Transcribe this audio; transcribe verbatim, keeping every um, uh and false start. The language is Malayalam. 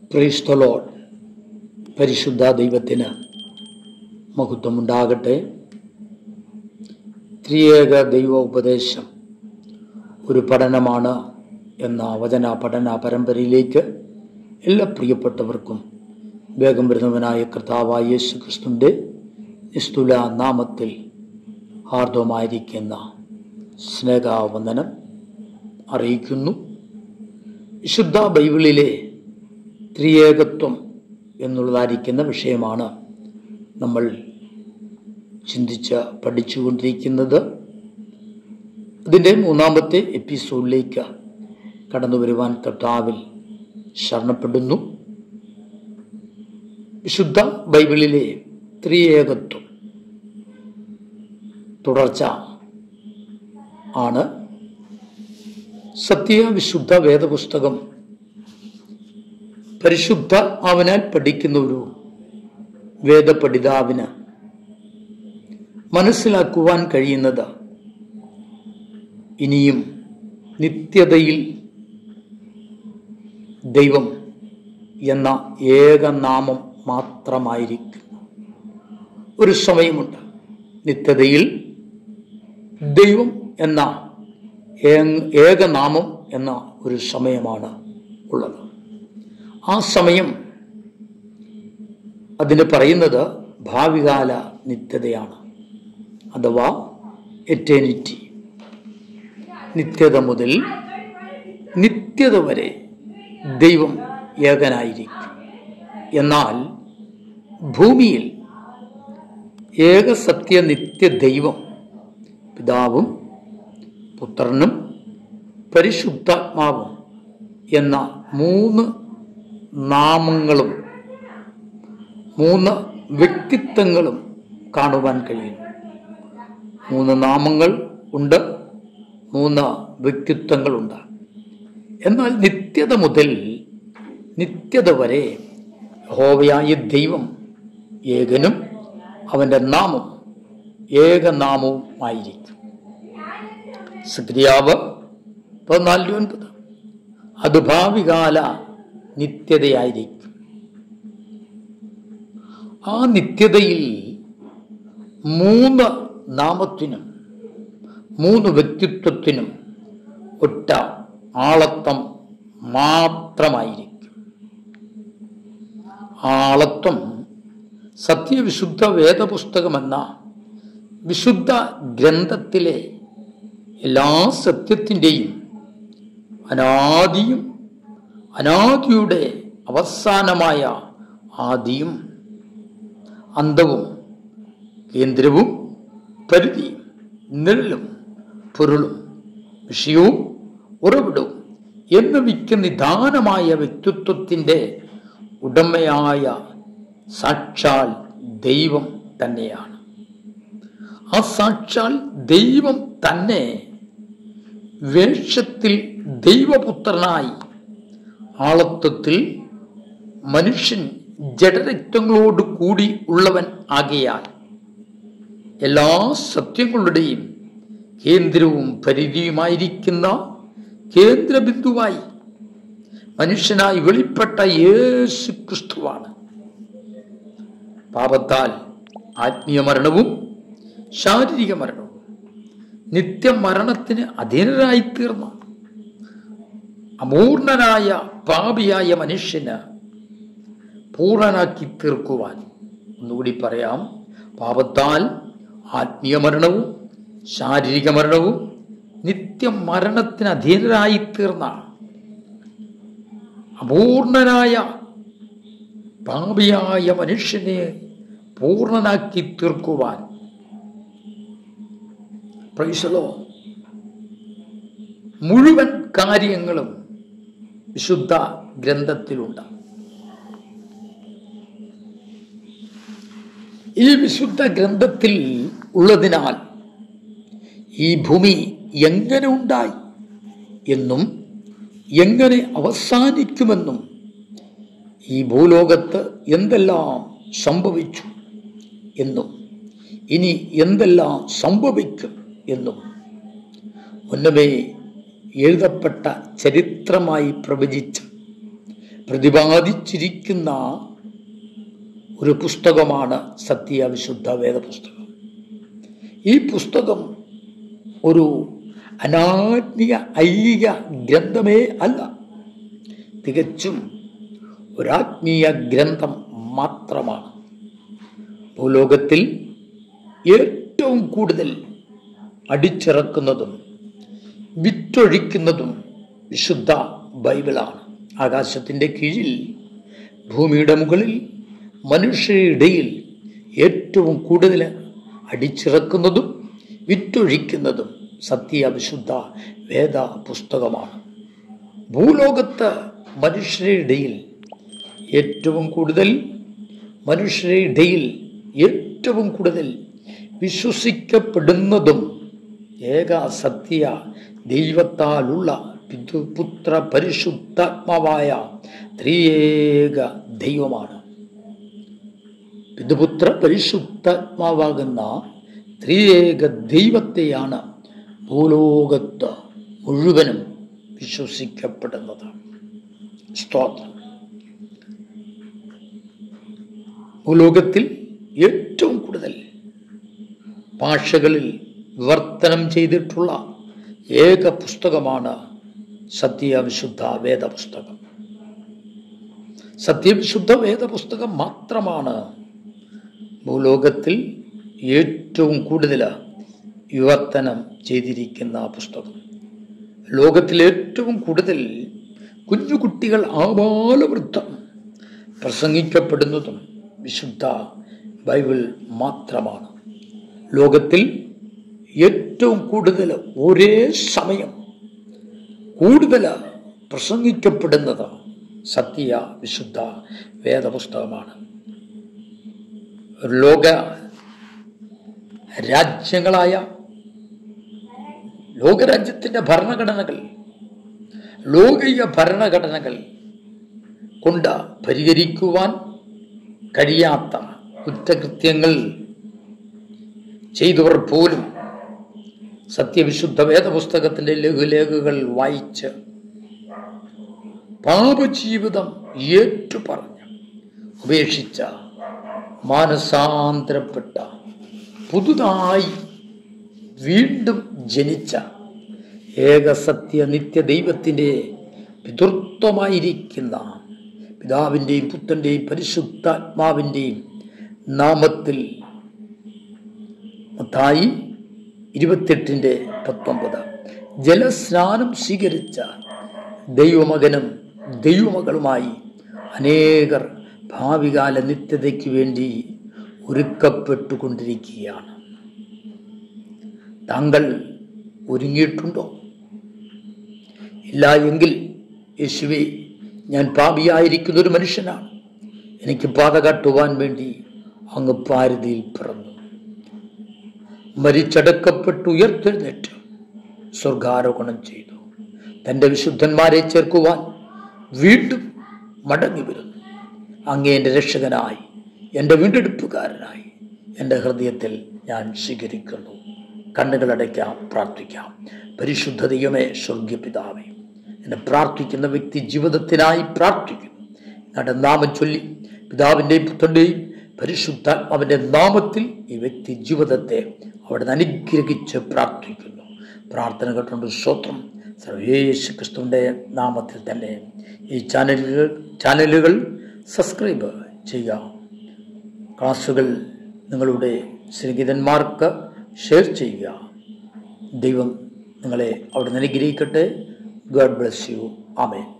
Praise the Lord. പരിശുദ്ധ ദൈവത്തിന് മഹത്വമുണ്ടാകട്ടെ. ത്രിയേക ദൈവ ഉപദേശം ഒരു പഠനമാണ് എന്ന വചന പഠന പരമ്പരയിലേക്ക് എല്ലാ പ്രിയപ്പെട്ടവർക്കും വേഗം വരുന്നവനായ കർത്താവായ യേശു ക്രിസ്തുവിൻ്റെ നിസ്തുല നാമത്തിൽ ഹാർദവമായിരിക്കുന്ന സ്നേഹവന്ദനം അറിയിക്കുന്നു. വിശുദ്ധ ബൈബിളിലെ ത്രിയേകത്വം എന്നുള്ളതായിരിക്കുന്ന വിഷയമാണ് നമ്മൾ ചിന്തിച്ച് പഠിച്ചുകൊണ്ടിരിക്കുന്നത്. അതിൻ്റെ മൂന്നാമത്തെ എപ്പിസോഡിലേക്ക് കടന്നു വരുവാൻ കർത്താവിൽ ശരണപ്പെടുന്നു. വിശുദ്ധ ബൈബിളിലെ ത്രിയേകത്വം തുടർച്ച ആണ്. സത്യവിശുദ്ധ വേദപുസ്തകം പരിശുദ്ധ അവനാൽ പഠിക്കുന്ന ഒരു വേദപഠിതാവിന് മനസ്സിലാക്കുവാൻ കഴിയുന്നത് ഇനിയും നിത്യതയിൽ ദൈവം എന്ന ഏകനാമം മാത്രമായിരിക്കും. ഒരു സമയമുണ്ട്, നിത്യതയിൽ ദൈവം എന്ന ഏകനാമം എന്ന ഒരു സമയമാണ് ഉള്ളത്. ആ സമയം അതിന് പറയുന്നത് ഭാവികാല നിത്യതയാണ്, അഥവാ എറ്റേണിറ്റി. നിത്യത മുതൽ നിത്യത വരെ ദൈവം ഏകനായിരിക്കും. എന്നാൽ ഭൂമിയിൽ ഏക സത്യ നിത്യ ദൈവം പിതാവും പുത്രനും പരിശുദ്ധാത്മാവും എന്ന മൂന്ന് നാമങ്ങളും മൂന്ന് വ്യക്തിത്വങ്ങളും കാണുവാൻ കഴിയും. മൂന്ന് നാമങ്ങൾ ഉണ്ട്, മൂന്ന് വ്യക്തിത്വങ്ങളുണ്ട്. എന്നാൽ നിത്യത മുതൽ നിത്യത വരെ യഹോവയായ ദൈവം ഏകനും അവൻ്റെ നാമം ഏകനാമവുമായിരിക്കും. സക്രിയാവ് പതിനാലിൽ ഒൻപത് അത് ഭാവികാല നിത്യതയായിരിക്കും. ആ നിത്യതയിൽ മൂന്ന് നാമത്തിനും മൂന്ന് വ്യക്തിത്വത്തിനും ഒറ്റ ആളത്വം മാത്രമായിരിക്കും. ആളത്വം സത്യവിശുദ്ധ വേദപുസ്തകമെന്ന വിശുദ്ധ ഗ്രന്ഥത്തിലെ എല്ലാ സത്യത്തിൻ്റെയും അനാദിയും അനാദിയുടെ അവസാനമായ ആദിയും അന്തവും കേന്ദ്രവും പരിധിയും നിഴലും പൊരുളും വിഷയവും ഉറവിടവും എന്നിവയ്ക്ക് നിദാനമായ വ്യക്തിത്വത്തിൻ്റെ ഉടമയായ സാക്ഷാൽ ദൈവം തന്നെയാണ്. ആ സാക്ഷാൽ ദൈവം തന്നെ വേഷത്തിൽ ദൈവപുത്രനായി ആളത്വത്തിൽ മനുഷ്യൻ ജഡരക്തങ്ങളോട് കൂടി ഉള്ളവൻ ആകയാൽ എല്ലാ സത്യങ്ങളുടെയും കേന്ദ്രവും പരിധിയുമായിരിക്കുന്ന കേന്ദ്രബിന്ദുവായി മനുഷ്യനായി വെളിപ്പെട്ട യേശു ക്രിസ്തുവാണ്. പാപത്താൽ ആത്മീയ മരണവും ശാരീരിക മരണവും നിത്യമരണത്തിന് അധീനരായിത്തീർന്ന അപൂർണനായ പാപിയായ മനുഷ്യന് പൂർണ്ണനാക്കി തീർക്കുവാൻ, ഒന്നുകൂടി പറയാം, പാപത്താൽ ആത്മീയ മരണവും ശാരീരിക മരണവും നിത്യമരണത്തിന് അധീനരായിത്തീർന്ന അപൂർണനായ പാപിയായ മനുഷ്യനെ പൂർണ്ണനാക്കി തീർക്കുവാൻ പ്രൈസ് ദി ലോർഡ് മുഴുവൻ കാര്യങ്ങളും വിശുദ്ധ ഗ്രന്ഥത്തിലുണ്ട്. ഈ വിശുദ്ധ ഗ്രന്ഥത്തിൽ ഉള്ളതിനാൽ ഈ ഭൂമി എങ്ങനെ ഉണ്ടായി എന്നും എങ്ങനെ അവസാനിക്കുമെന്നും ഈ ഭൂലോകത്ത് എന്തെല്ലാം സംഭവിച്ചു എന്നും ഇനി എന്തെല്ലാം സംഭവിക്കും എന്നും മുന്നമേ എഴുതപ്പെട്ട ചരിത്രമായി പ്രവചിച്ച പ്രതിപാദിച്ചിരിക്കുന്ന ഒരു പുസ്തകമാണ് സത്യവിശുദ്ധ വേദപുസ്തകം. ഈ പുസ്തകം ഒരു അനാത്മീയ ഐഹിക ഗ്രന്ഥമേ അല്ല, തികച്ചും ഒരാത്മീയ ഗ്രന്ഥം മാത്രമാണ്. ഭൂലോകത്തിൽ ഏറ്റവും കൂടുതൽ അടിച്ചിറക്കുന്നതും വിറ്റൊഴിക്കുന്നതും വിശുദ്ധ ബൈബിളാണ്. ആകാശത്തിൻ്റെ കീഴിൽ ഭൂമിയുടെ മുകളിൽ മനുഷ്യരുടെ ഇടയിൽ ഏറ്റവും കൂടുതൽ അടിച്ചിറക്കുന്നതും വിറ്റൊഴിക്കുന്നതും സത്യവിശുദ്ധ വേദ പുസ്തകമാണ്. ഭൂലോകത്ത് മനുഷ്യരുടെ ഇടയിൽ ഏറ്റവും കൂടുതൽ മനുഷ്യരുടെ ഇടയിൽ ഏറ്റവും കൂടുതൽ വിശ്വസിക്കപ്പെടുന്നതും ഏക സത്യ ദൈവത്താലുള്ള പിതൃപുത്ര പരിശുദ്ധാത്മാവായ ത്രിയേക ദൈവമാണ്. പിതൃപുത്ര പരിശുദ്ധാത്മാവാകുന്ന ത്രിയേക ദൈവത്തെയാണ് ഭൂലോകത്ത് മുഴുവനും വിശ്വസിക്കപ്പെടുന്നത്. സ്തോത്രം. ഭൂലോകത്തിൽ ഏറ്റവും കൂടുതൽ ഭാഷകളിൽ വിവർത്തനം ചെയ്തിട്ടുള്ള ഏക പുസ്തകമാണ് സത്യവിശുദ്ധ വേദപുസ്തകം. സത്യവിശുദ്ധ വേദപുസ്തകം മാത്രമാണ് ഭൂലോകത്തിൽ ഏറ്റവും കൂടുതൽ വിവർത്തനം ചെയ്തിരിക്കുന്ന പുസ്തകം. ലോകത്തിൽ ഏറ്റവും കൂടുതൽ കുഞ്ഞുകുട്ടികൾ ആബാലവൃദ്ധം പ്രസംഗിക്കപ്പെടുന്നതും വിശുദ്ധ ബൈബിൾ മാത്രമാണ്. ലോകത്തിൽ ഏറ്റവും കൂടുതൽ ഒരേ സമയം കൂടുതൽ പ്രസംഗിക്കപ്പെടുന്നത് സത്യ വിശുദ്ധ വേദപുസ്തകമാണ്. ലോക രാജ്യങ്ങളായ ലോകരാജ്യത്തിൻ്റെ ഭരണഘടനകൾ ലോകീയ ഭരണഘടനകൾ കൊണ്ട് പരിഹരിക്കുവാൻ കഴിയാത്ത കുറ്റകൃത്യങ്ങൾ ചെയ്തവർ പോലും സത്യവിശുദ്ധ വേദപുസ്തകത്തിൻ്റെ ലഘുലേഖകൾ വായിച്ച് പാപജീവിതം ഏറ്റുപറഞ്ഞ് ഉപേക്ഷിച്ച മാനസാന്തരപ്പെട്ട പുതുതായി വീണ്ടും ജനിച്ച ഏകസത്യ നിത്യ ദൈവത്തിൻ്റെ പിതൃത്വമായിരിക്കുന്ന പിതാവിൻ്റെയും പുത്രൻ്റെയും പരിശുദ്ധാത്മാവിൻ്റെയും നാമത്തിൽ മത്തായി ഇരുപത്തെട്ടിൻ്റെ പത്തൊമ്പത് ജലസ്നാനം സ്വീകരിച്ച ദൈവമകനും ദൈവമകളുമായി അനേകർ ഭാവികാല നിത്യതയ്ക്ക് വേണ്ടി ഒരുക്കപ്പെട്ടുകൊണ്ടിരിക്കുകയാണ്. താങ്കൾ ഒരുങ്ങിയിട്ടുണ്ടോ? ഇല്ല എങ്കിൽ യേശുവേ, ഞാൻ പാപിയായിരിക്കുന്ന ഒരു മനുഷ്യനാണ്, എനിക്ക് പാത കാട്ടുവാൻ വേണ്ടി അങ്ങ് പാരതിയിൽ പിറന്നു, മരിച്ചടക്കപ്പെട്ട് ഉയർത്തെഴുന്നേറ്റ് സ്വർഗാരോഹണം ചെയ്തു, തൻ്റെ വിശുദ്ധന്മാരെ ചേർക്കുവാൻ വീണ്ടും മടങ്ങി വരുന്നു. അങ്ങേ എൻ്റെ രക്ഷകനായി, എൻ്റെ വീണ്ടെടുപ്പുകാരനായി എൻ്റെ ഹൃദയത്തിൽ ഞാൻ സ്വീകരിക്കുന്നു. കണ്ണുകളടയ്ക്കാം, പ്രാർത്ഥിക്കാം. പരിശുദ്ധ ദൈവമേ, സ്വർഗീയ പിതാവേ, എന്നെ പ്രാർത്ഥിക്കുന്ന വ്യക്തി ജീവിതത്തിനായി പ്രാർത്ഥിക്കുന്നു. ഞങ്ങളുടെ നാമം ചൊല്ലി പിതാവിൻ്റെയും പുത്രൻ്റെയും പരിശുദ്ധാത്മാവിൻ്റെ നാമത്തിൽ ഈ വ്യക്തി ജീവിതത്തെ അവിടെ അനുഗ്രഹിച്ച് പ്രാർത്ഥിക്കുന്നു. പ്രാർത്ഥന കേട്ടുകൊണ്ട് സ്തോത്രം. സർവേശു ക്രിസ്തുവിൻ്റെ നാമത്തിൽ തന്നെ ഈ ചാനലുകൾ ചാനലുകൾ സബ്സ്ക്രൈബ് ചെയ്യുക. ക്ലാസ്സുകൾ നിങ്ങളുടെ സ്നേഹിതന്മാർക്ക് ഷെയർ ചെയ്യുക. ദൈവം നിങ്ങളെ അവിടെ അനുഗ്രഹിക്കട്ടെ. God bless you. ആമേൻ.